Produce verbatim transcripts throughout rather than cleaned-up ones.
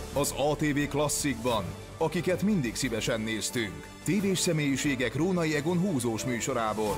Az á té vé Klasszikban, akiket mindig szívesen néztünk. Tévés személyiségek Rónai Egon húzós műsorából.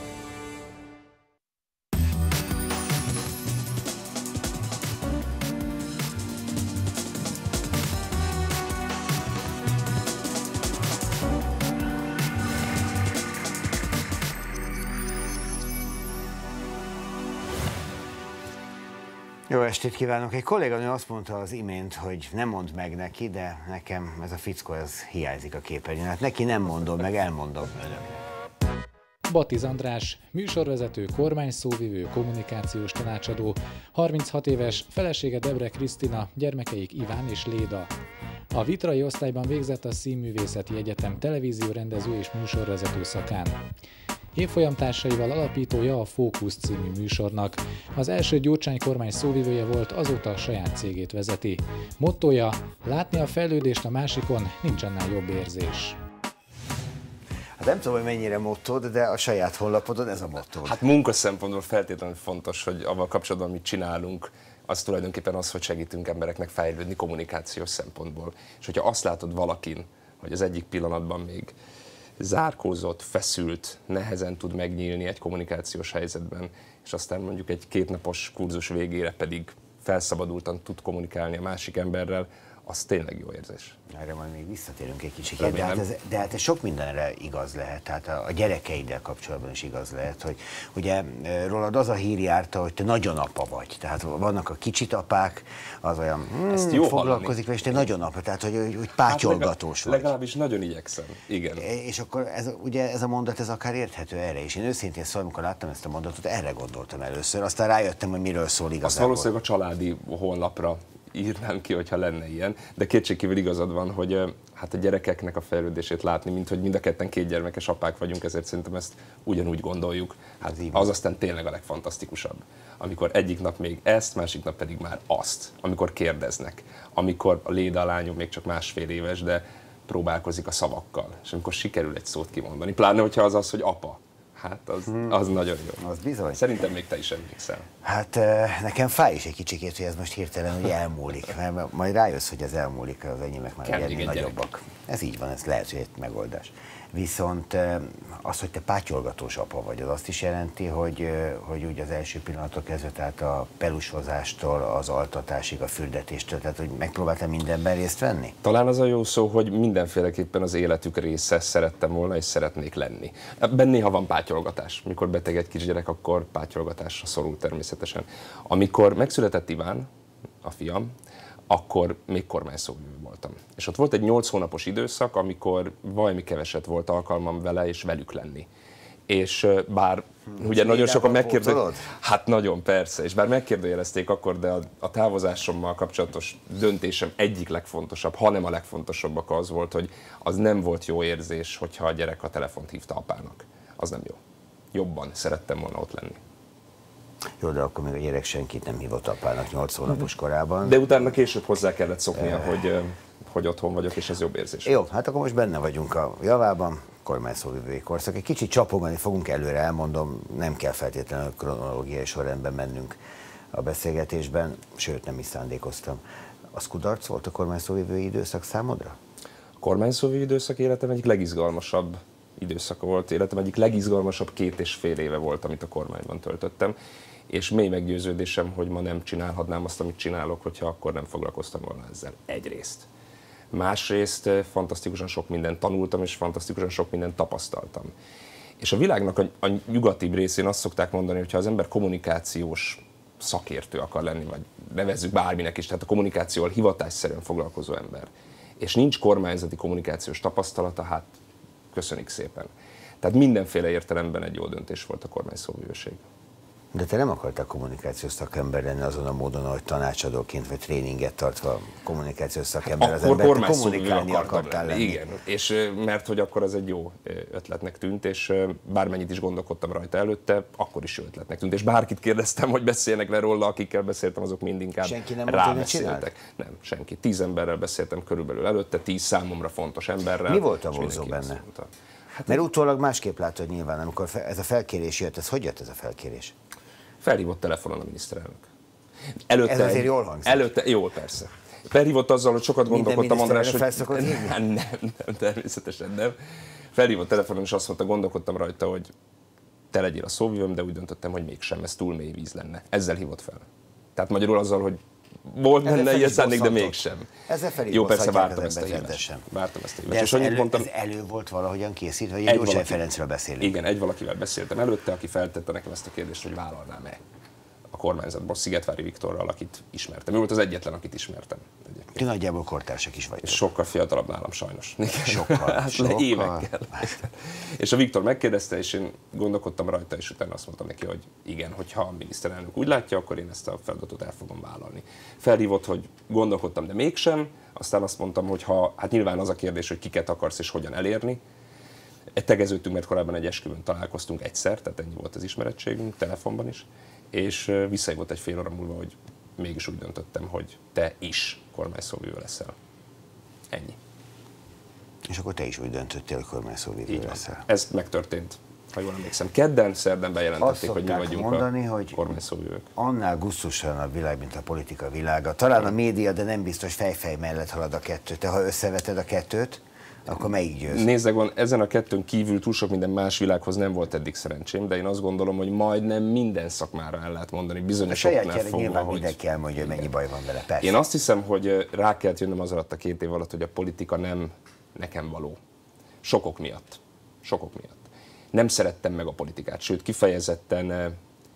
Jó estét kívánok! Egy kolléganő azt mondta az imént, hogy nem mondd meg neki, de nekem ez a fickó, ez hiányzik a képernyőn. Hát neki nem mondom meg, elmondom önöknek. Batiz András, műsorvezető, kormányszóvivő, kommunikációs tanácsadó, harminchat éves, felesége Debre Krisztina, gyermekeik Iván és Léda. A vitrai osztályban végzett a Színművészeti Egyetem televíziórendező és műsorvezető szakán. Évfolyamtársaival alapítója a Fókusz című műsornak. Az első Gyurcsány kormány szóvivője volt, azóta a saját cégét vezeti. Mottója: látni a fejlődést a másikon, nincs annál jobb érzés. Hát nem tudom, hogy mennyire mottód, de a saját honlapodon ez a mottód. Hát munka szempontból feltétlenül fontos, hogy avval kapcsolatban, amit csinálunk, az tulajdonképpen az, hogy segítünk embereknek fejlődni kommunikációs szempontból. És hogyha azt látod valakin, hogy az egyik pillanatban még zárkózott, feszült, nehezen tud megnyílni egy kommunikációs helyzetben, és aztán mondjuk egy kétnapos kurzus végére pedig felszabadultan tud kommunikálni a másik emberrel, az tényleg jó érzés. Erre majd még visszatérünk egy kicsit, de hát, ez, de hát ez sok mindenre igaz lehet, tehát a, a gyerekeiddel kapcsolatban is igaz lehet, hogy ugye rólad az a hír járta, hogy te nagyon apa vagy, tehát vannak a kicsit apák, az olyan hmm, Ezt jó foglalkozik vele, és te nagyon apa, tehát hogy, hogy, hogy pátyolgatós hát vagy. Legalábbis nagyon igyekszem, igen. És akkor ez, ugye ez a mondat, ez akár érthető erre is. Én őszintén szóval, amikor láttam ezt a mondatot, erre gondoltam először, aztán rájöttem, hogy miről szól igazából. Azt valószínűleg a családi honlapra írnám ki, hogyha lenne ilyen, de kétségkívül igazad van, hogy hát a gyerekeknek a fejlődését látni, mint hogy mind a ketten két gyermekes apák vagyunk, ezért szerintem ezt ugyanúgy gondoljuk. Hát az aztán tényleg a legfantasztikusabb. Amikor egyik nap még ezt, másik nap pedig már azt, amikor kérdeznek, amikor a Léda, a lányom még csak másfél éves, de próbálkozik a szavakkal, és amikor sikerül egy szót kimondani, pláne hogyha az az, hogy apa. Hát az, hmm. az nagyon jó. Az bizony. Szerintem még te is emlékszel. Hát nekem fáj is egy kicsikét, hogy ez most hirtelen hogy elmúlik, mert majd rájössz, hogy ez elmúlik, az enyémek már ennél nagyobbak. Gyerek. Ez így van, ez lehet, hogy egy megoldás. Viszont az, hogy te pátyolgatós apa vagy, az azt is jelenti, hogy, hogy úgy az első pillanatok kezdve, tehát a pelusozástól, az altatásig, a fürdetéstől, tehát hogy megpróbáltál mindenben részt venni? Talán az a jó szó, hogy mindenféleképpen az életük része szerettem volna és szeretnék lenni. Ebben néha van pátyolgatás. Mikor beteg egy kisgyerek, akkor pátyolgatásra szorul természetesen. Amikor megszületett Iván, a fiam, akkor még kormányszóvivő voltam. És ott volt egy nyolc hónapos időszak, amikor valami keveset volt alkalmam vele és velük lenni. És bár hmm, ugye nagyon sokan megkérdezték, hát nagyon persze, és bár megkérdőjelezték akkor, de a, a távozásommal kapcsolatos döntésem egyik legfontosabb, hanem a legfontosabbak az volt, hogy az nem volt jó érzés, hogyha a gyerek a telefont hívta apának. Az nem jó. Jobban szerettem volna ott lenni. Jó, de akkor még a gyerek senkit nem hívott apának nyolc hónapos korában. De utána később hozzá kellett szoknia, hogy, hogy otthon vagyok, és ez jobb érzés. Jó, hát akkor most benne vagyunk a javában, kormányszóvivői korszak. Egy kicsit csapogani fogunk előre, elmondom, nem kell feltétlenül kronológiai sorrendben mennünk a beszélgetésben, sőt nem is szándékoztam. Az kudarc volt a kormányszóvivői időszak számodra? A kormányszóvivői időszak életem egyik legizgalmasabb időszaka volt, életem egyik legizgalmasabb két és fél éve volt, amit a kormányban töltöttem, és mély meggyőződésem, hogy ma nem csinálhatnám azt, amit csinálok, hogyha akkor nem foglalkoztam volna ezzel. Egyrészt. Másrészt fantasztikusan sok mindent tanultam, és fantasztikusan sok mindent tapasztaltam. És a világnak a, a nyugatibb részén azt szokták mondani, hogy ha az ember kommunikációs szakértő akar lenni, vagy nevezzük bárminek is, tehát a kommunikációval hivatásszerűen foglalkozó ember, és nincs kormányzati kommunikációs tapasztalata, hát köszönik szépen. Tehát mindenféle értelemben egy jó döntés volt a kormányszóvivőség. De te nem akartál kommunikációs szakember lenni azon a módon, ahogy tanácsadóként vagy tréninget tartva kommunikációs szakember hát az ember, te kommunikálni akartál lenni. Igen, és mert hogy akkor az egy jó ötletnek tűnt, és bármennyit is gondolkodtam rajta előtte, akkor is jó ötletnek tűnt. És bárkit kérdeztem, hogy beszéljenek le róla, akikkel beszéltem, azok mind inkább senki nem rábeszéltek. Nem, senki. Tíz emberrel beszéltem körülbelül előtte, tíz számomra fontos emberrel. Mi volt a vonzó benne? Hát mert utólag másképp látod nyilván, amikor ez a felkérés jött, ez hogy jött ez a felkérés? Felhívott telefonon a miniszterelnök. Előtte ez azért egy, jól hangzik. Előtte, jól persze. Felhívott azzal, hogy sokat gondolkodtam, András, hogy... Nem, nem, nem, természetesen nem. Felhívott telefonon, és azt mondta, gondolkodtam rajta, hogy te legyél a szóvivőm, de úgy döntöttem, hogy mégsem, ez túl mély víz lenne. Ezzel hívott fel. Tehát magyarul azzal, hogy volt benne ilyen szándék, de mégsem. Jó, persze vártam ezt a hívást. Vártam ezt a hívást. És annyit mondtam, ez elő volt valahogyan készítve, vagy egy Gyurcsány Ferencről beszélünk? Igen, egy valakivel beszéltem előtte, aki feltette nekem ezt a kérdést, hogy vállalnám-e a kormányzatból Szigetvári Viktorral, akit ismertem. Ő volt az egyetlen, akit ismertem. Ti nagyjából kortársak is vagytok. Sokkal fiatalabb nálam sajnos. Sokkal, sokkal. Évekkel. És a Viktor megkérdezte, és én gondolkodtam rajta, és utána azt mondtam neki, hogy igen, hogyha a miniszterelnök úgy látja, akkor én ezt a feladatot el fogom vállalni. Felhívott, hogy gondolkodtam, de mégsem. Aztán azt mondtam, hogy ha, hát nyilván az a kérdés, hogy kiket akarsz és hogyan elérni. Tegeződtünk, mert korábban egy esküvőn találkoztunk egyszer, tehát ennyi volt az ismerettségünk, telefonban is. És visszahívott egy fél óra múlva, hogy mégis úgy döntöttem, hogy te is kormányszóvivő leszel. Ennyi. És akkor te is úgy döntöttél, hogy kormányszóvivő leszel. Ez megtörtént, ha jól emlékszem. Kedden, szerdán bejelentették, hogy mi vagyunk mondani, a hogy kormányszóvivők. Annál gusztusalan a világ, mint a politika világa. Talán a média, de nem biztos fejfej mellett halad a kettő. Te, ha összeveted a kettőt, akkor melyik győz? Nézzek, van, ezen a kettőn kívül túl sok minden más világhoz nem volt eddig szerencsém, de én azt gondolom, hogy majdnem minden szakmára el lehet mondani bizonyosoknál fogva, nyilván hogy... mindenki elmondja, hogy mennyi baj van vele, persze. Én azt hiszem, hogy rá kellett jönnöm az alatt a két év alatt, hogy a politika nem nekem való. Sokok miatt. Sokok miatt. Nem szerettem meg a politikát, sőt kifejezetten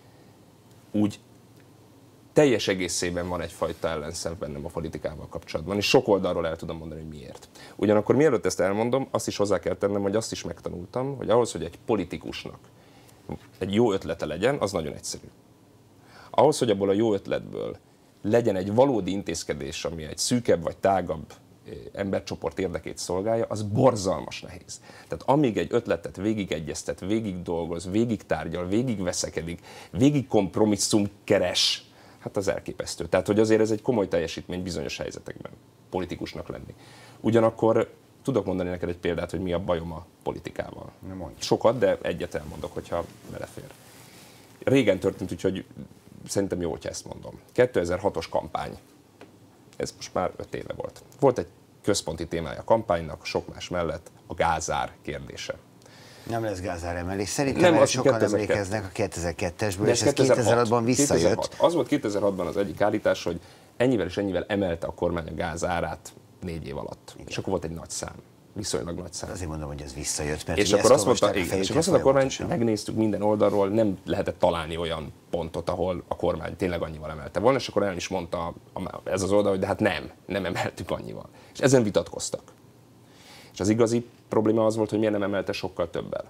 úgy teljes egészében van egyfajta ellenszenv bennem a politikával kapcsolatban, és sok oldalról el tudom mondani, hogy miért. Ugyanakkor mielőtt ezt elmondom, azt is hozzá kell tennem, hogy azt is megtanultam, hogy ahhoz, hogy egy politikusnak egy jó ötlete legyen, az nagyon egyszerű. Ahhoz, hogy abból a jó ötletből legyen egy valódi intézkedés, ami egy szűkebb vagy tágabb embercsoport érdekét szolgálja, az borzalmas nehéz. Tehát amíg egy ötletet végigegyeztet, végig dolgoz, végig tárgyal, végig veszekedik, végig kompromisszum keres, hát az elképesztő. Tehát, hogy azért ez egy komoly teljesítmény bizonyos helyzetekben, politikusnak lenni. Ugyanakkor tudok mondani neked egy példát, hogy mi a bajom a politikával. Sokat, de egyet elmondok, hogyha belefér. Régen történt, úgyhogy szerintem jó, hogyha ezt mondom. kétezer-hatos kampány. Ez most már öt éve volt. Volt egy központi témája a kampánynak, sok más mellett a gázár kérdése. Nem lesz gázáremelés. Szerintem nem, sokan kétezer-kettő. Emlékeznek a kétezer-kettesből, és ez kétezer-hatban visszajött. kétezer-hat. Az volt kétezer-hatban az egyik állítás, hogy ennyivel és ennyivel emelte a kormány a gázárát négy év alatt. Igen. És akkor volt egy nagy szám. Viszonylag nagy szám. Azért mondom, hogy ez visszajött, mert és akkor azt mondta, igen, és azt mondta a kormány, megnéztük minden oldalról, nem lehetett találni olyan pontot, ahol a kormány tényleg annyival emelte volna, és akkor el is mondta ez az oldal, hogy de hát nem, nem emeltük annyival. És ezen vitatkoztak. És az igazi probléma az volt, hogy miért nem emelte sokkal többel.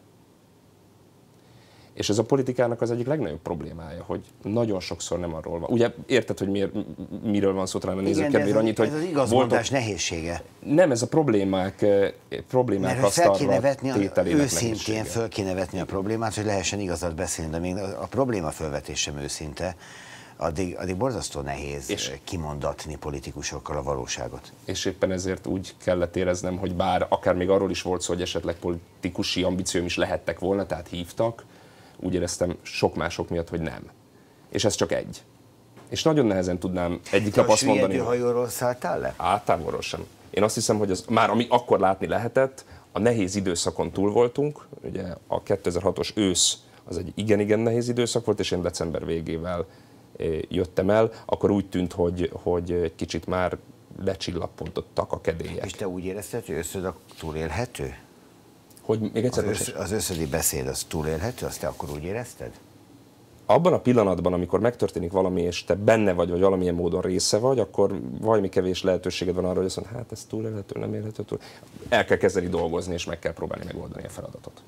És ez a politikának az egyik legnagyobb problémája, hogy nagyon sokszor nem arról van. Ugye érted, hogy miért, miről van szó, talán a nézők kedvére annyit, hogy... ez az igazmondás nehézsége. Nem, ez a problémák, problémák mert fel kéne vetni, tételének őszintén föl kéne vetni a problémát, hogy lehessen igazat beszélni, de még a probléma fölvetés sem őszinte, addig, addig borzasztó nehéz és kimondatni politikusokkal a valóságot. És éppen ezért úgy kellett éreznem, hogy bár akár még arról is volt szó, hogy esetleg politikusi ambícióim is lehettek volna, tehát hívtak, úgy éreztem sok mások miatt, hogy nem. És ez csak egy. És nagyon nehezen tudnám egyik nap azt mondani, hogy... A hajóról szálltál le? Á, távolról sem. Én azt hiszem, hogy az már ami akkor látni lehetett, a nehéz időszakon túl voltunk. Ugye a kétezer-hatos ősz az egy igen-igen nehéz időszak volt, és én december végével jöttem el, akkor úgy tűnt, hogy, hogy egy kicsit már lecsillappontottak a kedélyek. És te úgy érezted, hogy összed túlélhető? Hogy még egyszer az, össz, az összödi beszéd az túlélhető, azt te akkor úgy érezted? Abban a pillanatban, amikor megtörténik valami, és te benne vagy, vagy valamilyen módon része vagy, akkor valami kevés lehetőséged van arra, hogy azt mondod, hát ez túlélhető, nem élhető, túl. El kell kezdeni dolgozni, és meg kell próbálni megoldani a feladatot.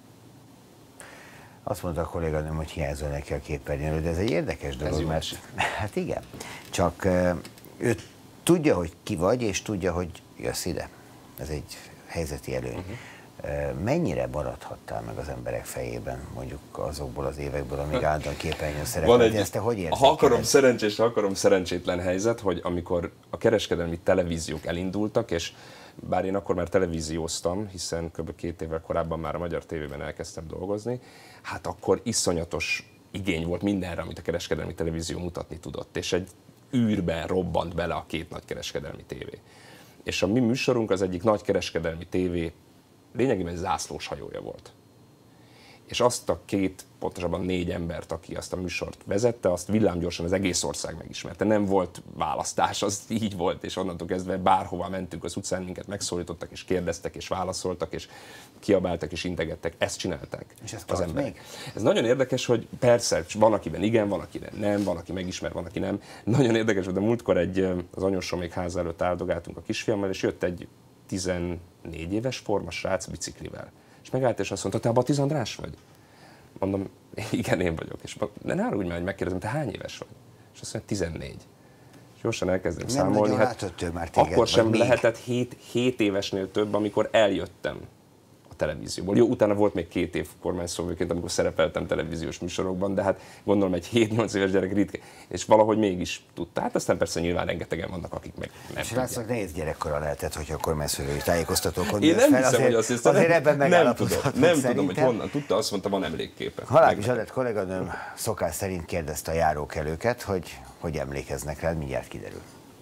Azt mondta a kolléganőm, hogy hiányzol neki a képernyőről, de ez egy érdekes dolog, ez mert hát igen, csak ő tudja, hogy ki vagy, és tudja, hogy jössz ide. Ez egy helyzeti előny. Uh-huh. Mennyire maradhattál meg az emberek fejében, mondjuk azokból az évekből, amíg állandóan képernyőn szerepeltél? Ezt te hogy érzed? Ha akarom szerencsés, ha akarom szerencsétlen helyzet, hogy amikor a kereskedelmi televíziók elindultak, és bár én akkor már televízióztam, hiszen kb. két évvel korábban már a Magyar Tévében elkezdtem dolgozni, hát akkor iszonyatos igény volt mindenre, amit a kereskedelmi televízió mutatni tudott. És egy űrben robbant bele a két nagykereskedelmi tévé. És a mi műsorunk az egyik nagykereskedelmi tévé lényegében zászlós hajója volt. És azt a két, pontosabban négy embert, aki azt a műsort vezette, azt villámgyorsan az egész ország megismerte. Nem volt választás, az így volt, és onnantól kezdve bárhova mentünk az utcán, minket megszólítottak, és kérdeztek, és válaszoltak, és kiabáltak, és integettek. Ezt csinálták és ez az emberek. Még? Ez nagyon érdekes, hogy persze, van akiben igen, van akiben nem, van aki megismer, van aki nem. Nagyon érdekes, hogy a múltkor egy, az anyósomék háza előtt áldogáltunk a kisfiammal, és jött egy tizennégy éves formas srác biciklivel. És megállt, és azt mondta, te a Batiz András vagy? Mondom, igen, én vagyok. És de ne árulj már, hogy megkérdezem, te hány éves vagy? És azt mondja, tizennégy. És gyorsan elkezdem nem számolni. Hát már téged, akkor sem még? lehetett hét évesnél több, amikor eljöttem a televízióból. Jó, utána volt még két év kormányszóvivőként, amikor szerepeltem televíziós műsorokban, de hát gondolom egy hét-nyolc éves gyerek ritka, és valahogy mégis tudta. Hát aztán persze nyilván rengetegen vannak, akik meg nem és látszak, nehéz gyerekkora lehetett, hogyha a kormányszóvivői tájékoztatókon én nem fel, hiszem, azért, hogy azt hiszem, azért ebben nem tudom, nem szerintem. tudom, hogy honnan tudta, azt mondta, van emlékképe. Halábbi Zsadett kolléganőm szokás szerint kérdezte a járókelőket, hogy hogy emlékeznek rád, mindjárt kiderül.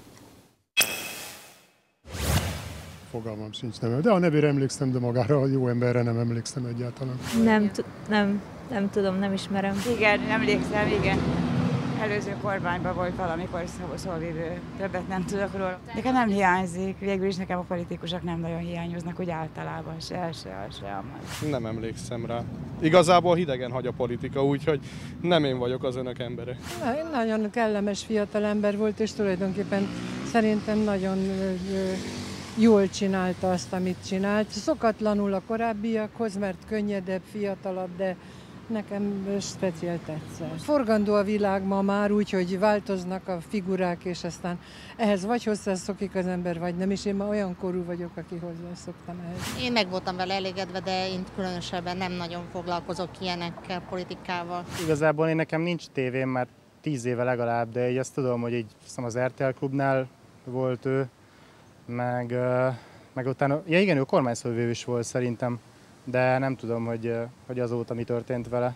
Fogalmam sincs neve, de a nevére emlékszem, de magára a jó emberre nem emlékszem egyáltalán. Nem, nem, nem tudom, nem ismerem. Igen, emlékszem, igen. Előző kormányban volt valamikor szóvivő, többet nem tudok róla. Nekem nem hiányzik, végül is nekem a politikusok nem nagyon hiányoznak, úgy általában se, se, se. Nem emlékszem rá. Igazából hidegen hagy a politika, úgyhogy nem én vagyok az önök embere. Nagyon kellemes fiatalember volt, és tulajdonképpen szerintem nagyon jól csinálta azt, amit csinált. Szokatlanul a korábbiakhoz, mert könnyedebb, fiatalabb, de nekem speciál tetszett. Forgandó a világ ma már úgy, hogy változnak a figurák, és aztán ehhez vagy hozzászokik az ember, vagy nem, és én ma olyan korú vagyok, aki hozzászoktam ehhez. Én meg voltam vele elégedve, de én különösebben nem nagyon foglalkozok ilyenekkel, politikával. Igazából én nekem nincs tévém, már tíz éve legalább, de így azt tudom, hogy így az er té el Klubnál volt ő, meg, meg utána, ja igen, ő kormányszóvivő is volt szerintem, de nem tudom, hogy, hogy azóta mi történt vele.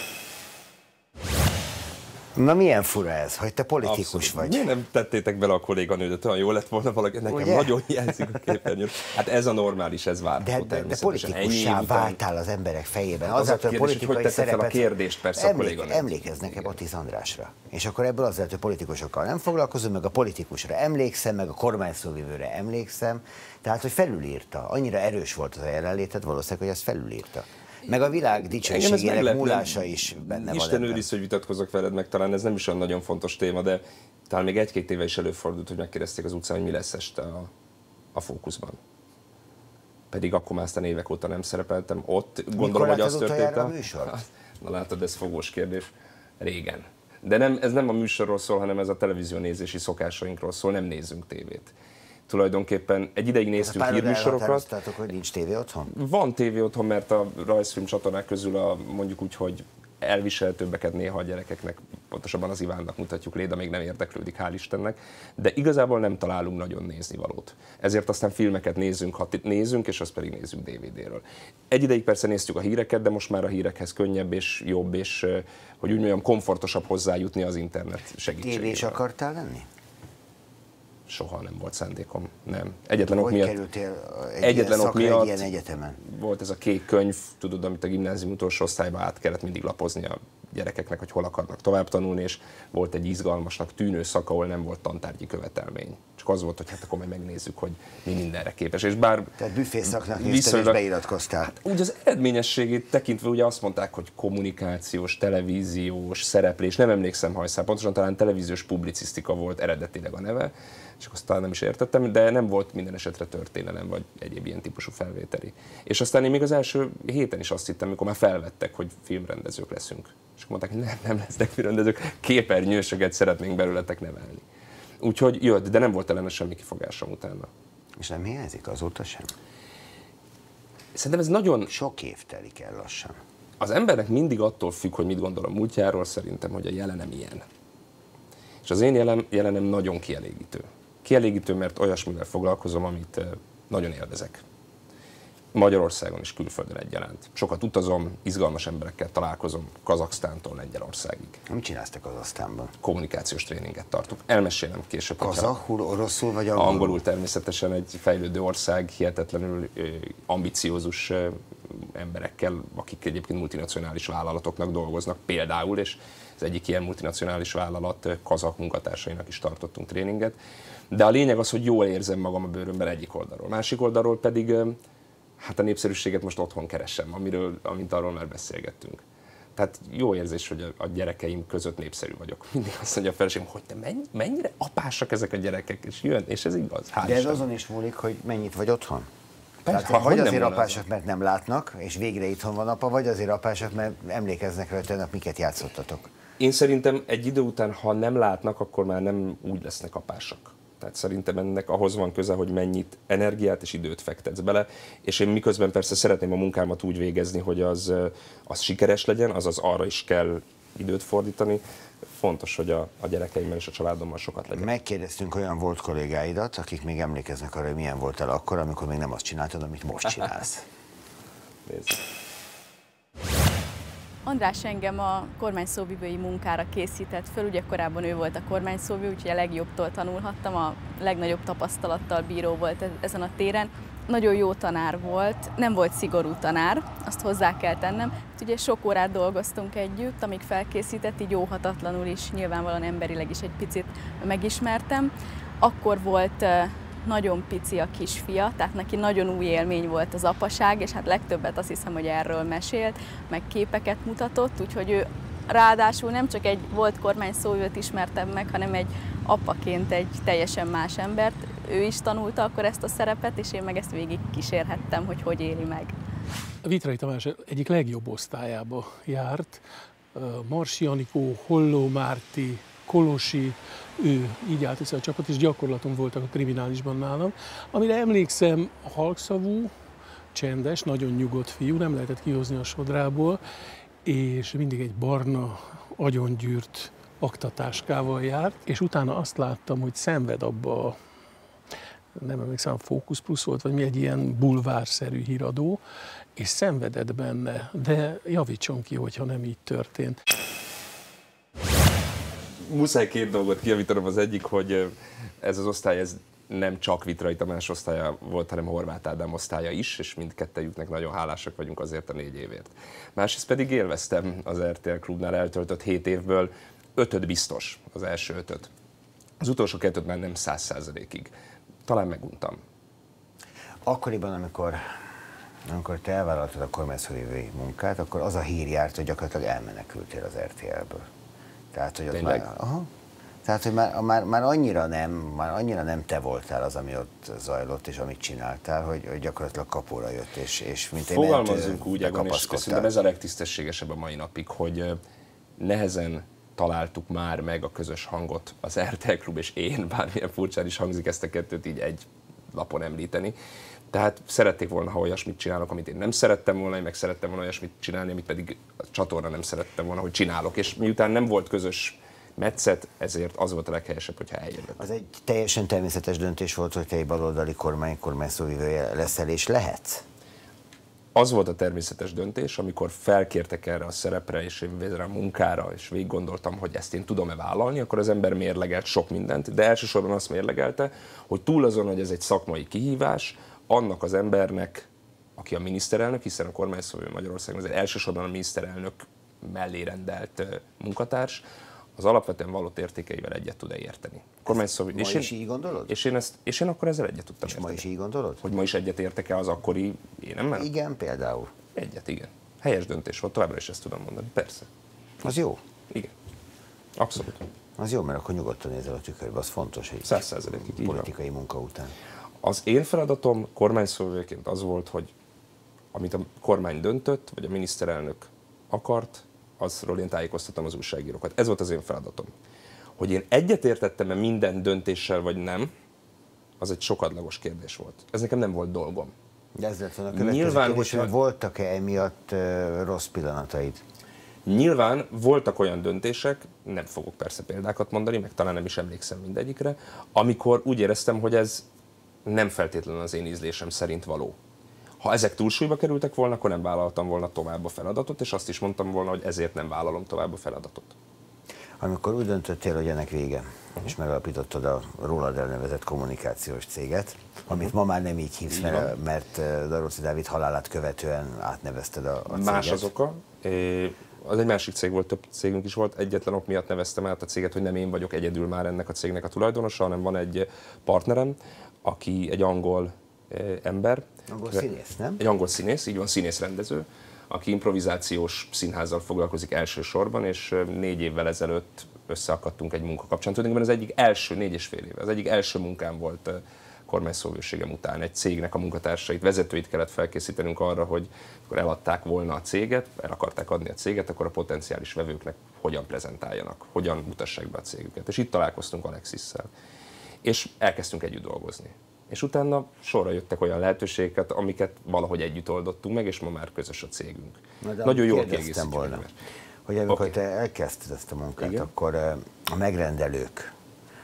Na milyen fura ez, hogy te politikus Abszolút. vagy? Miért nem tettétek bele a kolléganődet? Olyan jó lett volna valaki, nekem Ugye? nagyon hiányzik a képernyőn. Hát ez a normális, ez várható De, de, de politikussá váltál az emberek fejében. Az Azért, a kérdés, hogy hogy tette fel a kérdést, persze a kolléganőt. Emlékeznek-e Batiz Andrásra? És akkor ebből az lehet, hogy politikusokkal nem foglalkozom, meg a politikusra emlékszem, meg a kormányszóvivőre emlékszem. Tehát, hogy felülírta. Annyira erős volt az a jelenléted, valószínűleg, hogy azt felülírta. Meg a világ dicsőségének múlása is benne van. Isten őriz, hogy vitatkozok veled, meg talán ez nem is olyan nagyon fontos téma, de talán még egy-két éve is előfordult, hogy megkérdezték az utcán, hogy mi lesz este a, a Fókuszban. Pedig akkor már aztán évek óta nem szerepeltem ott. Gondolom, hogy az történt. A műsor? Na látod, ez fogós kérdés. Régen. De nem, ez nem a műsorról szól, hanem ez a televízió nézési szokásainkról szól, nem nézzünk tévét. Tulajdonképpen egy ideig néztük hírműsorokat. hogy nincs tévé otthon? Van tévé otthon, mert a rajzfilm csatornák közül a, mondjuk úgy, hogy elviselhetőbbeket néha a gyerekeknek, pontosabban az Ivánnak mutatjuk, Léda még nem érdeklődik, hál' Istennek, de igazából nem találunk nagyon néznivalót. Ezért aztán filmeket nézzünk, ha nézünk, és azt pedig nézzük dé vé dé-ről. Egy ideig persze néztük a híreket, de most már a hírekhez könnyebb és jobb, és hogy úgy mondjam, komfortosabb hozzájutni az internet segítségével. Tévés akartál lenni? Soha nem volt szándékom, nem. Egyetlen ok hogy miatt, kerültél egy egyetlen ilyen ok szakra, miatt egy ilyen egyetemen? Volt ez a kék könyv, tudod, amit a gimnázium utolsó osztályban át kellett mindig lapozni a gyerekeknek, hogy hol akarnak tovább tanulni, és volt egy izgalmasnak tűnő szak, ahol nem volt tantárgyi követelmény. Csak az volt, hogy hát akkor majd megnézzük, hogy mi mindenre képes. És bár Tehát büfészaknak nézted és beiratkoztál. Hát, úgy az eredményességét tekintve ugye azt mondták, hogy kommunikációs, televíziós szereplés, nem emlékszem hajszál, pontosan talán televíziós publicisztika volt eredetileg a neve, csak azt talán nem is értettem, de nem volt minden esetre történelem, vagy egyéb ilyen típusú felvételi. És aztán én még az első héten is azt hittem, amikor már felvettek, hogy filmrendezők leszünk. És akkor mondták, hogy nem, nem lesznek filmrendezők, képernyősöket szeretnénk belőletek nevelni. Úgyhogy jött, de nem volt ellene semmi kifogásom utána. És nem hiányzik azóta sem? Szerintem ez nagyon... Sok év telik el lassan. Az embernek mindig attól függ, hogy mit gondol a múltjáról, szerintem, hogy a jelenem ilyen. És az én jelen, jelenem nagyon kielégítő. Kielégítő, mert olyasmivel foglalkozom, amit nagyon élvezek. Magyarországon és külföldön egyaránt. Sokat utazom, izgalmas emberekkel találkozom, Kazaksztántól Lengyelországig. Mit csinálsz te Kazahsztánban? Kommunikációs tréninget tartok. Elmesélem később. Kazahul, oroszul vagy angolul? Angolul természetesen, egy fejlődő ország, hihetetlenül ambiciózus emberekkel, akik egyébként multinacionális vállalatoknak dolgoznak például, és az egyik ilyen multinacionális vállalat kazah munkatársainak is tartottunk tréninget. De a lényeg az, hogy jól érzem magam a bőrömben egyik oldalról. Másik oldalról pedig hát a népszerűséget most otthon keresem, amiről, amint arról már beszélgettünk. Tehát jó érzés, hogy a, a gyerekeim között népszerű vagyok. Mindig azt mondja a feleségem, hogy te mennyi, mennyire apásak ezek a gyerekek, és jön, és ez igaz. Hál' De ez Isten. azon is múlik, hogy mennyit vagy otthon? Persze, Tehát, ha, vagy hogy azért nem apásak, mert nem látnak, és végre itthon van apa, vagy azért apásak, mert emlékeznek rá, hogy tegnap miket játszottatok. Én szerintem egy idő után, ha nem látnak, akkor már nem úgy lesznek apásak. Tehát szerintem ennek ahhoz van köze, hogy mennyit energiát és időt fektetsz bele, és én miközben persze szeretném a munkámat úgy végezni, hogy az, az sikeres legyen, azaz arra is kell időt fordítani. Fontos, hogy a, a gyerekeimmel és a családommal sokat legyen. Megkérdeztünk olyan volt kollégáidat, akik még emlékeznek arra, hogy milyen voltál akkor, amikor még nem azt csináltad, amit most csinálsz. Nézd. András engem a kormányszóvivői munkára készített föl, ugye korábban ő volt a kormányszóvivő, úgyhogy a legjobbtól tanulhattam, a legnagyobb tapasztalattal bíró volt ezen a téren. Nagyon jó tanár volt, nem volt szigorú tanár, azt hozzá kell tennem. Ugye sok órát dolgoztunk együtt, amíg felkészített, így óhatatlanul is, nyilvánvalóan emberileg is egy picit megismertem. Akkor volt nagyon pici a kisfia, tehát neki nagyon új élmény volt az apaság, és hát legtöbbet azt hiszem, hogy erről mesélt, meg képeket mutatott, úgyhogy ő ráadásul nem csak egy volt kormányszóvivőt ismertem meg, hanem egy apaként egy teljesen más embert. Ő is tanulta akkor ezt a szerepet, és én meg ezt végig kísérhettem, hogy hogy éli meg. A Vitrai Tamás egyik legjobb osztályába járt. Marsi Anikó, Holló Márti, Kolosi, ő így állt össze a csapat, és gyakorlaton voltak a kriminálisban nálam. Amire emlékszem, halkszavú, csendes, nagyon nyugodt fiú, nem lehetett kihozni a sodrából, és mindig egy barna, agyongyűrt aktatáskával járt, és utána azt láttam, hogy szenved abba a, nem emlékszem, a Fókusz Plus volt, vagy mi, egy ilyen bulvárszerű híradó, és szenvedett benne, de javítson ki, hogyha nem így történt. Muszáj két dolgot kijavítanom, az egyik, hogy ez az osztály ez nem csak Vitrai Tamás osztálya volt, hanem Horváth Ádám osztálya is, és mindkettejüknek nagyon hálásak vagyunk azért a négy évért. Másrészt pedig élveztem az er té el Klubnál eltöltött hét évből, ötöt biztos, az első ötöt. Az utolsó kettőt már nem száz százalékig. Talán meguntam. Akkoriban, amikor, amikor te elvállaltad a kormányszóvivői munkát, akkor az a hír járt, hogy gyakorlatilag elmenekültél az er té el-ből. Tehát, hogy ott már, aha, tehát, hogy már, már, már, annyira nem, már annyira nem te voltál az, ami ott zajlott, és amit csináltál, hogy, hogy gyakorlatilag kapóra jött, és, és mint egy mentő, fogalmazzunk úgy, Egon, és szerintem ez a legtisztességesebb a mai napig, hogy nehezen találtuk már meg a közös hangot, az er té el Klub és én, bármilyen furcsán is hangzik ezt a kettőt így egy lapon említeni. Tehát szerették volna, ha olyasmit csinálok, amit én nem szerettem volna, én meg szerettem volna olyasmit csinálni, amit pedig a csatorna nem szerettem volna, hogy csinálok. És miután nem volt közös metszet, ezért az volt a leghelyesebb, hogyha eljövök. Az egy teljesen természetes döntés volt, hogy te egy baloldali kormány, kormányszóvivője leszel, és lehetsz? Az volt a természetes döntés, amikor felkértek erre a szerepre, és erre a munkára, és végig gondoltam, hogy ezt én tudom-e vállalni, akkor az ember mérlegelt sok mindent, de elsősorban azt mérlegelte, hogy túl azon, hogy ez egy szakmai kihívás, annak az embernek, aki a miniszterelnök, hiszen a kormányszóvivő Magyarországon az elsősorban a miniszterelnök mellé rendelt munkatárs, az alapvetően vallott értékeivel egyet tud-e érteni. Kormányszóvivő. Ma és is én, így gondolod? És én, ezt, és én akkor ezzel egyet tudtam és érteni. Ma is így gondolod? Hogy ma is egyet értek-e az akkori énemmel? Igen, például. Egyet, igen. Helyes döntés volt, továbbra is ezt tudom mondani, persze. Az jó? Igen. Abszolút. Az jó, mert akkor nyugodtan nézel a tükörbe, az fontos, hogy száz százalékig politikai munka után. Az én feladatom kormányszóvivőként az volt, hogy amit a kormány döntött, vagy a miniszterelnök akart, azról én tájékoztattam az újságírókat. Ez volt az én feladatom. Hogy én egyetértettem-e minden döntéssel, vagy nem, az egy sokadlagos kérdés volt. Ez nekem nem volt dolgom. De ez lett volna a következő Nyilván, kérdés, hogy voltak-e emiatt uh, rossz pillanataid? Nyilván voltak olyan döntések, nem fogok persze példákat mondani, meg talán nem is emlékszem mindegyikre, amikor úgy éreztem, hogy ez nem feltétlenül az én ízlésem szerint való. Ha ezek túlsúlyba kerültek volna, akkor nem vállaltam volna tovább a feladatot, és azt is mondtam volna, hogy ezért nem vállalom tovább a feladatot. Amikor úgy döntöttél, hogy ennek vége, uh-huh. és megalapítottad a rólad elnevezett kommunikációs céget, amit uh-huh. ma már nem így hívsz, mert, mert Daróczy Dávid halálát követően átnevezted a, a céget. Más az oka. Az egy másik cég volt, több cégünk is volt. Egyetlen ok miatt neveztem át a céget, hogy nem én vagyok egyedül már ennek a cégnek a tulajdonosa, hanem van egy partnerem, aki egy angol ember. Angol színész, nem? Egy angol színész, így van, színész-rendező, aki improvizációs színházzal foglalkozik elsősorban, és négy évvel ezelőtt összeakadtunk egy munka kapcsán. Tulajdonképpen az egyik első, négy és fél éve, az egyik első munkám volt kormányszóvivőségem után. Egy cégnek a munkatársait, vezetőit kellett felkészítenünk arra, hogy akkor eladták volna a céget, el akarták adni a céget, akkor a potenciális vevőknek hogyan prezentáljanak, hogyan mutassák be a cégüket. És itt találkoztunk Alexisszel. És elkezdtünk együtt dolgozni. És utána sorra jöttek olyan lehetőségeket, amiket valahogy együtt oldottunk meg, és ma már közös a cégünk. Nagyon jól kiegészítjük volna, meg. Hogy amikor okay. te elkezdted ezt a munkát, igen. akkor a megrendelők,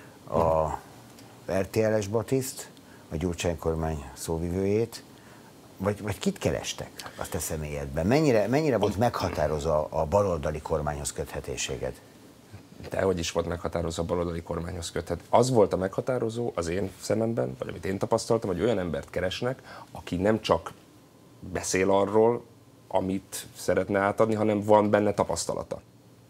a er té el-es Batiszt, a Gyurcsány kormány szóvivőjét, vagy, vagy kit kerestek a te személyedben? Mennyire, mennyire volt meghatározó a baloldali kormányhoz köthetőséged? De hogy is volt meghatározó a baloldali kormányhoz köthet. Az volt a meghatározó az én szememben, vagy amit én tapasztaltam, hogy olyan embert keresnek, aki nem csak beszél arról, amit szeretne átadni, hanem van benne tapasztalata.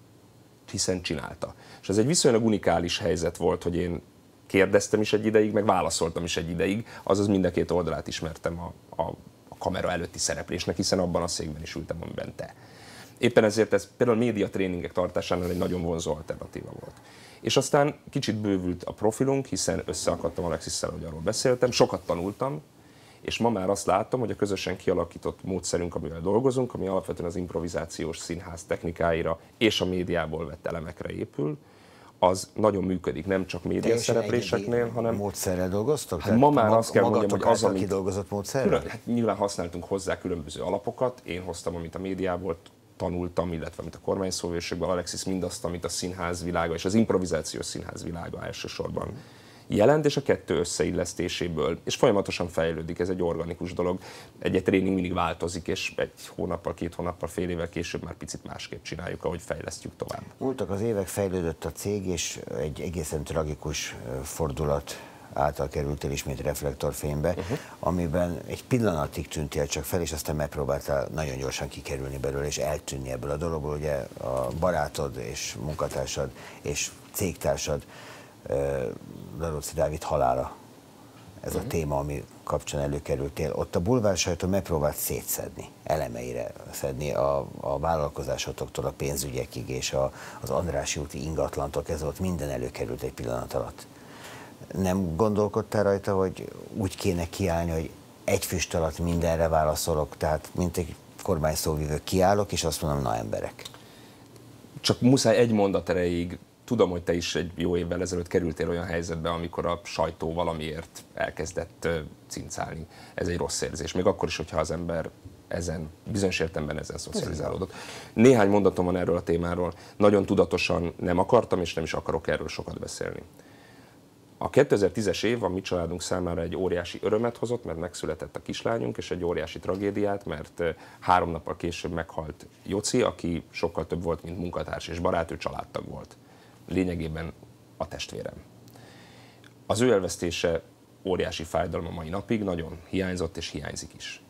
Hiszen csinálta. És ez egy viszonylag unikális helyzet volt, hogy én kérdeztem is egy ideig, meg válaszoltam is egy ideig, azaz mind a két oldalát ismertem a, a, a kamera előtti szereplésnek, hiszen abban a székben is ültem, amiben te. Éppen ezért ez például a média tréningek tartásánál egy nagyon vonzó alternatíva volt. És aztán kicsit bővült a profilunk, hiszen összeakadtam Alexisszel, hogy arról beszéltem, sokat tanultam, és ma már azt látom, hogy a közösen kialakított módszerünk, amivel dolgozunk, ami alapvetően az improvizációs színház technikáira és a médiából vett elemekre épül, az nagyon működik, nem csak média szerepléseknél, hanem... módszerrel dolgoztok? Hát ma már azt kell mondjam, hogy az, amit... kidolgozott módszerrel? Hát nyilván használtunk hozzá különböző alapokat, én hoztam, amit a médiából tanultam, illetve amit a kormányszóvivőségben, Alexis mindazt, amit a színház világa és az improvizációs színház világa elsősorban jelent, és a kettő összeillesztéséből, és folyamatosan fejlődik, ez egy organikus dolog. Egy tréning mindig változik, és egy hónappal, két hónappal, fél évvel később már picit másképp csináljuk, ahogy fejlesztjük tovább. Múltak az évek, fejlődött a cég, és egy egészen tragikus fordulat által kerültél ismét reflektorfénybe, uh-huh. amiben egy pillanatig tűntél csak fel, és aztán megpróbáltál nagyon gyorsan kikerülni belőle, és eltűnni ebből a dologból. Ugye a barátod és munkatársad és cégtársad, Daróczy Dávid halála, ez uh-huh. a téma, ami kapcsán előkerültél. Ott a bulvár sajtó megpróbált szétszedni, elemeire szedni a, a vállalkozásotoktól a pénzügyekig, és a, az Andrássy úti ingatlantól, ez ott minden előkerült egy pillanat alatt. Nem gondolkodtál rajta, hogy úgy kéne kiállni, hogy egy füst alatt mindenre válaszolok, tehát mint egy kormányszóvivő kiállok, és azt mondom, na emberek. Csak muszáj egy mondat erejéig. Tudom, hogy te is egy jó évvel ezelőtt kerültél olyan helyzetbe, amikor a sajtó valamiért elkezdett cincálni. Ez egy rossz érzés, még akkor is, hogyha az ember ezen, bizonyos értelemben ezen szocializálódott. Néhány mondatom van erről a témáról. Nagyon tudatosan nem akartam, és nem is akarok erről sokat beszélni. A kétezer-tízes év a mi családunk számára egy óriási örömet hozott, mert megszületett a kislányunk, és egy óriási tragédiát, mert három nappal később meghalt Joci, aki sokkal több volt, mint munkatárs és barát, ő családtag volt. Lényegében a testvérem. Az ő elvesztése óriási fájdalom a mai napig, nagyon hiányzott és hiányzik is.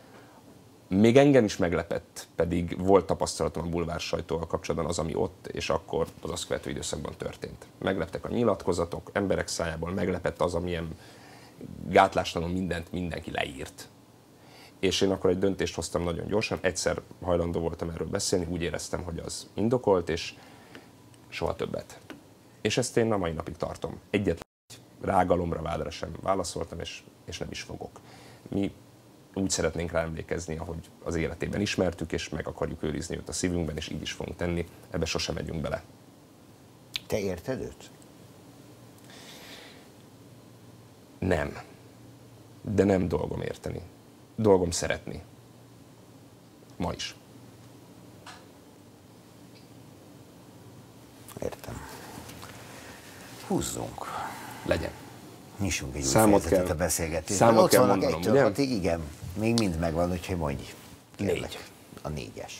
Még engem is meglepett, pedig volt tapasztalatom a bulvár sajtóval kapcsolatban az, ami ott és akkor az azt követő időszakban történt. Megleptek a nyilatkozatok, emberek szájából meglepett az, amilyen gátlástalanul mindent mindenki leírt. És én akkor egy döntést hoztam nagyon gyorsan, egyszer hajlandó voltam erről beszélni, úgy éreztem, hogy az indokolt, és soha többet. És ezt én a mai napig tartom. Egyetlen rágalomra, vádra sem válaszoltam, és, és nem is fogok. Mi úgy szeretnénk rá emlékezni, ahogy az életében ismertük, és meg akarjuk őrizni őt a szívünkben, és így is fogunk tenni. Ebbe sosem megyünk bele. Te érted őt? Nem. De nem dolgom érteni. Dolgom szeretni. Ma is. Értem. Húzzunk. Legyen. Nyissunk egy új Számot fejezetet kell- a beszélgetésben. számot Ott kell vannak mondanom, egytől ugye? hatig, igen. Még mind megvan, úgyhogy mondj. Kérlek. Négy. A négyes.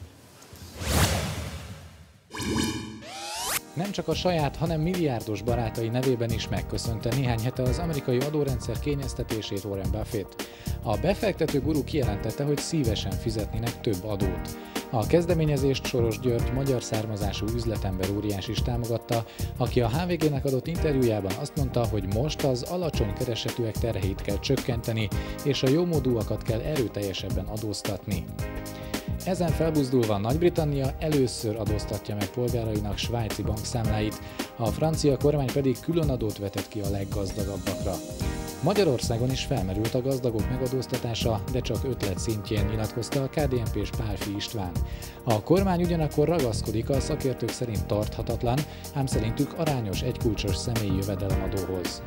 Nem csak a saját, hanem milliárdos barátai nevében is megköszönte néhány hete az amerikai adórendszer kényeztetését Warren Buffett. A befektető guru kijelentette, hogy szívesen fizetnének több adót. A kezdeményezést Soros György magyar származású üzletember óriás is támogatta, aki a há vé gének adott interjújában azt mondta, hogy most az alacsony keresetűek terheit kell csökkenteni, és a jómódúakat kell erőteljesebben adóztatni. Ezen felbuzdulva Nagy-Britannia először adóztatja meg polgárainak svájci bankszámláit, a francia kormány pedig külön adót vetett ki a leggazdagabbakra. Magyarországon is felmerült a gazdagok megadóztatása, de csak ötlet szintjén, nyilatkozta a ká dé en pés Pálffy István. A kormány ugyanakkor ragaszkodik a szakértők szerint tarthatatlan, ám szerintük arányos egykulcsos személyi jövedelemadóhoz.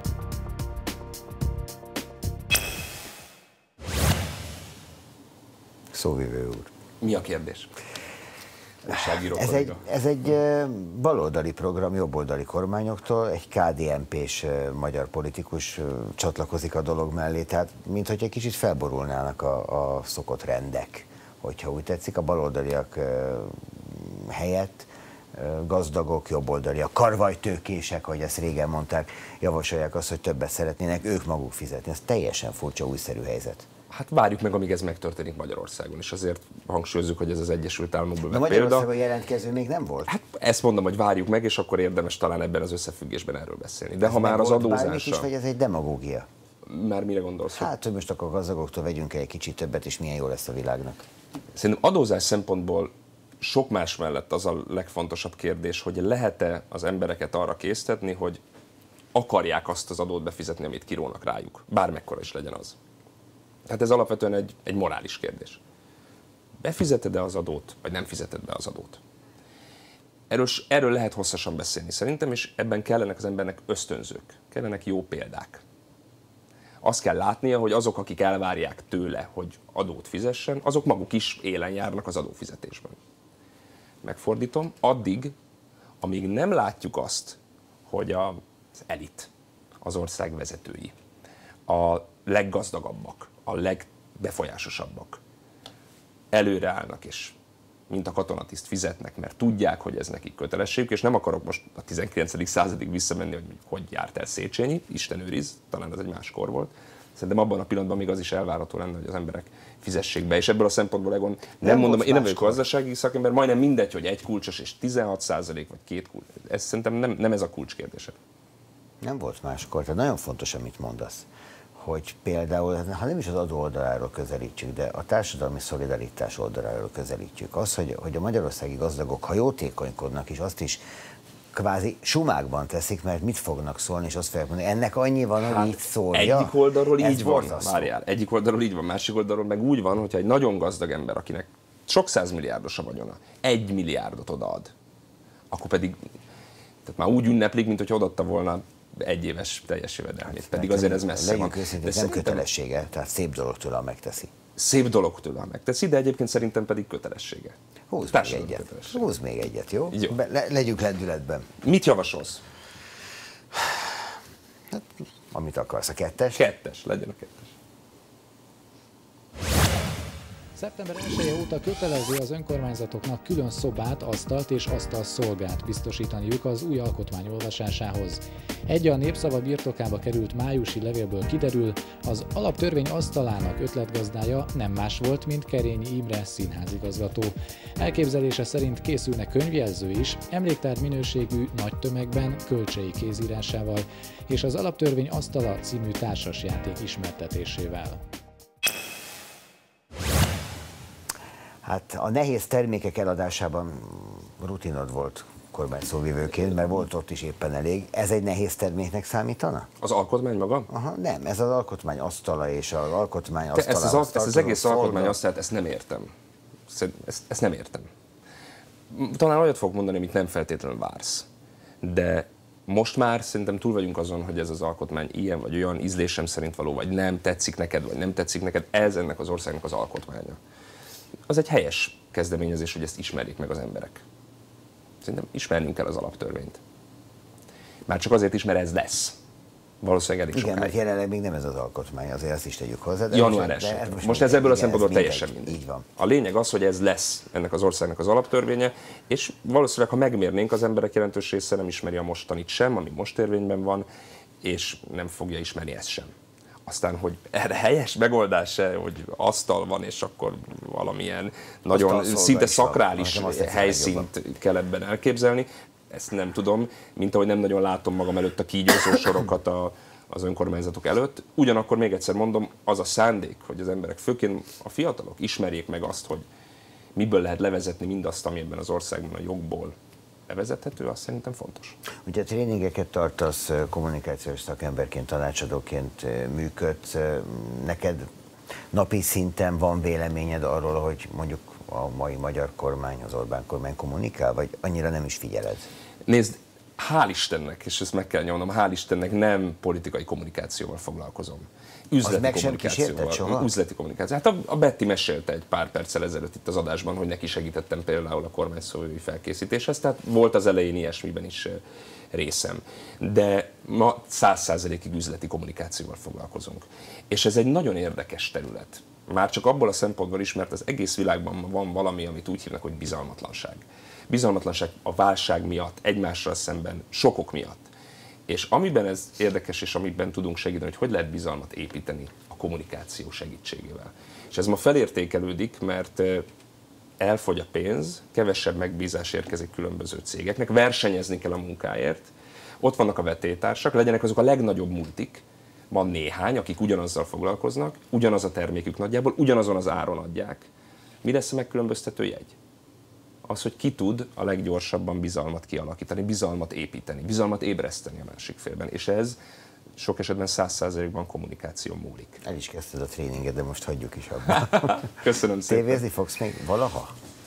Szóvivő úr. Mi a kérdés? Újságíró Ez egy, kolléga. ez egy eh, baloldali program jobboldali kormányoktól, egy ká dé en pés eh, magyar politikus eh, csatlakozik a dolog mellé, tehát minthogy egy kicsit felborulnának a, a szokott rendek, hogyha úgy tetszik, a baloldaliak eh, helyett eh, gazdagok, jobboldaliak, karvajtőkések, ahogy ezt régen mondták, javasolják azt, hogy többet szeretnének ők maguk fizetni. Ez teljesen furcsa, újszerű helyzet. Hát várjuk meg, amíg ez megtörténik Magyarországon, és azért hangsúlyozzuk, hogy ez az Egyesült Államokból De vett példa. Magyarországon jelentkező még nem volt? Hát ezt mondom, hogy várjuk meg, és akkor érdemes talán ebben az összefüggésben erről beszélni. De Ez ha már az meg volt bármik adózása... is, vagy ez egy demagógia? Már mire gondolsz? Hát, hogy most akkor a gazdagoktól vegyünk el egy kicsit többet, és milyen jó lesz a világnak. Szerintem adózás szempontból sok más mellett az a legfontosabb kérdés, hogy lehet-e az embereket arra késztetni, hogy akarják azt az adót befizetni, amit kirónak rájuk. Bármekkora is legyen az. Tehát ez alapvetően egy, egy morális kérdés. Befizeted-e az adót, vagy nem fizeted be az adót? Erről, erről lehet hosszasan beszélni szerintem, és ebben kellenek az embernek ösztönzők, kellenek jó példák. Azt kell látnia, hogy azok, akik elvárják tőle, hogy adót fizessen, azok maguk is élen járnak az adófizetésben. Megfordítom, addig, amíg nem látjuk azt, hogy az elit, az ország vezetői, a leggazdagabbak, a legbefolyásosabbak előreállnak, és mint a katonatiszt fizetnek, mert tudják, hogy ez nekik kötelességük, és nem akarok most a tizenkilencedik századig visszamenni, hogy hogy járt el Széchenyi, Isten őriz, talán ez egy más kor volt. Szerintem abban a pillanatban még az is elvárható lenne, hogy az emberek fizessék be, és ebből a szempontból Egon, nem, nem mondom, én nem vagyok gazdasági szakember, majdnem mindegy, hogy egy kulcsos és tizenhat százalék, vagy két kulcs. Ez szerintem nem, nem ez a kulcs kérdése. Nem volt máskor, tehát nagyon fontos, amit mondasz, hogy például, ha nem is az adó oldaláról közelítjük, de a társadalmi szolidaritás oldaláról közelítjük, az, hogy, hogy a magyarországi gazdagok, ha jótékonykodnak, és azt is kvázi sumákban teszik, mert mit fognak szólni, és azt fogják mondani, ennek annyi van, hogy hát így szólja. Egyik oldalról Ez így van, borzasztó. várjál, egyik oldalról így van, másik oldalról meg úgy van, hogyha egy nagyon gazdag ember, akinek sok százmilliárdos a vagyona, egy milliárdot odaad, akkor pedig tehát már úgy ünneplik, mint hogy odaadta volna egy éves teljes jövedelmét, pedig azért ez messze van. Őszintén, ez nem kötelessége, tehát szép dolog tőle, ha megteszi. Szép dolog tőle, ha megteszi, de egyébként szerintem pedig kötelessége. Húzz még egyet. Húzz még egyet, jó? jó. Be, le, legyünk lendületben. Mit javasolsz? Hát, amit akarsz, a kettes? Kettes, legyen a kettes. szeptember elseje óta kötelező az önkormányzatoknak külön szobát, asztalt és asztalszolgát biztosítaniuk az új alkotmány olvasásához. Egy a népszava birtokába került májusi levélből kiderül, az alaptörvény asztalának ötletgazdája nem más volt, mint Kerényi Imre színházigazgató. Elképzelése szerint készülne könyvjelző is, emléktár minőségű nagy tömegben kölcsei kézírásával, és az alaptörvény asztala című társasjáték ismertetésével. Hát a nehéz termékek eladásában rutinod volt kormányszóvivőként, mert volt ott is éppen elég. Ez egy nehéz terméknek számítana? Az alkotmány maga? Aha, nem, ez az alkotmány asztala és az alkotmány Te asztalához ezt az, ezt az egész szolga. alkotmány asztalát, ezt nem értem. Ezt, ezt nem értem. Talán olyat fogok mondani, amit nem feltétlenül vársz. De most már szerintem túl vagyunk azon, hogy ez az alkotmány ilyen vagy olyan, ízlésem szerint való, vagy nem, tetszik neked, vagy nem tetszik neked. Ez ennek az országnak az alkotmánya. Az egy helyes kezdeményezés, hogy ezt ismerjék meg az emberek. Szerintem ismernünk kell az alaptörvényt. Már csak azért is, mert ez lesz. Valószínűleg elég Igen, sokáig. mert jelenleg még nem ez az alkotmány, azért ezt is tegyük hozzá. De január most, elsején. De most, most ez ebből a szempontból ez teljesen mindegy. Így van. A lényeg az, hogy ez lesz ennek az országnak az alaptörvénye, és valószínűleg, ha megmérnénk, az emberek jelentős része nem ismeri a mostanit sem, ami most érvényben van, és nem fogja ismerni ezt sem. Aztán, hogy erre helyes megoldás-e, hogy asztal van, és akkor valamilyen nagyon szinte szakrális helyszínt kell ebben elképzelni, ezt nem tudom, mint ahogy nem nagyon látom magam előtt a kígyózó sorokat a, az önkormányzatok előtt. Ugyanakkor még egyszer mondom, az a szándék, hogy az emberek, főként a fiatalok ismerjék meg azt, hogy miből lehet levezetni mindazt, ami ebben az országban a jogból levezethető, azt szerintem fontos. Ugye tréningeket tartasz, kommunikációs szakemberként, tanácsadóként működsz. Neked napi szinten van véleményed arról, hogy mondjuk a mai magyar kormány, az Orbán kormány kommunikál, vagy annyira nem is figyeled? Nézd, hál' Istennek, és ezt meg kell nyomnom, hál' Istennek nem politikai kommunikációval foglalkozom. Üzleti kommunikációval. Üzleti kommunikáció. Hát a, a Betty mesélte egy pár perccel ezelőtt itt az adásban, hogy neki segítettem például a kormányszóvivői felkészítéshez, tehát volt az elején ilyesmiben is részem. De ma száz százalékig üzleti kommunikációval foglalkozunk. És ez egy nagyon érdekes terület. Már csak abból a szempontból is, mert az egész világban van valami, amit úgy hívnak, hogy bizalmatlanság. Bizalmatlanság a válság miatt, egymással szemben, sokok miatt. És amiben ez érdekes, és amiben tudunk segíteni, hogy hogy lehet bizalmat építeni a kommunikáció segítségével. És ez ma felértékelődik, mert elfogy a pénz, kevesebb megbízás érkezik különböző cégeknek, versenyezni kell a munkáért, ott vannak a vetélytársak, legyenek azok a legnagyobb multik, van néhány, akik ugyanazzal foglalkoznak, ugyanaz a termékük nagyjából, ugyanazon az áron adják. Mi lesz a megkülönböztető jegy? Az, hogy ki tud a leggyorsabban bizalmat kialakítani, bizalmat építeni, bizalmat ébreszteni a másik félben. És ez sok esetben száz százalékban kommunikáció múlik. El is kezdted a tréninget, de most hagyjuk is abban. Köszönöm szépen. Tévézni fogsz még valaha?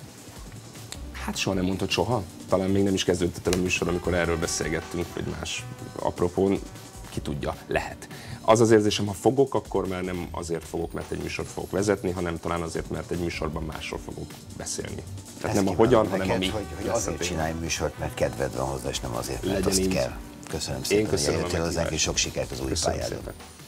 Hát soha nem mondtad soha. Talán még nem is kezdődött el a műsor, amikor erről beszélgettünk, vagy más apropón. Ki tudja, lehet. Az az érzésem, ha fogok, akkor már nem azért fogok, mert egy műsort fogok vezetni, hanem talán azért, mert egy műsorban másról fogok beszélni. Tehát Ezt nem a hogyan, hanem neked, a mi. Hogy, hogy azért csinálj műsort, mert kedved van hozzá, és nem azért, mert legyen azt így. kell. Köszönöm szépen, Én köszönöm, hogy eljöttél hozzánk, és sok sikert az új pályádon.